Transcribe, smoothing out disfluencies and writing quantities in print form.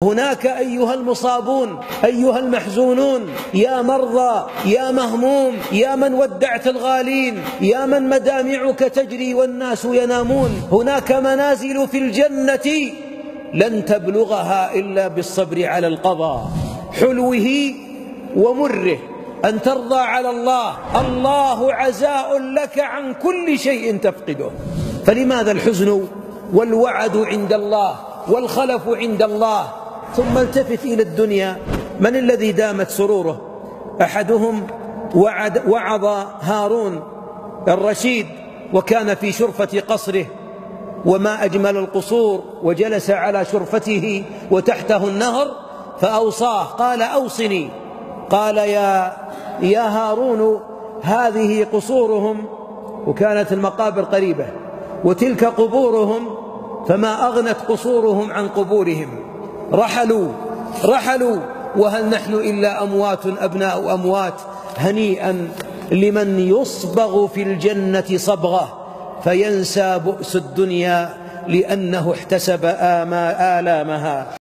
هناك أيها المصابون، أيها المحزونون، يا مرضى، يا مهموم، يا من ودعت الغالين، يا من مدامعك تجري والناس ينامون، هناك منازل في الجنة لن تبلغها إلا بالصبر على القضاء، حلوه ومره، أن ترضى على الله. الله عزاء لك عن كل شيء تفقده، فلماذا الحزن والوعد عند الله والخلف عند الله؟ ثم التفت إلى الدنيا، من الذي دامت سروره؟ أحدهم وعظ هارون الرشيد وكان في شرفة قصره، وما أجمل القصور، وجلس على شرفته وتحته النهر فأوصاه، قال أوصني، قال يا هارون هذه قصورهم، وكانت المقابر قريبة، وتلك قبورهم، فما أغنت قصورهم عن قبورهم، رحلوا وهل نحن إلا أموات أبناء أموات. هنيئا لمن يصبغ في الجنة صبغة فينسى بؤس الدنيا لأنه احتسب آلامها.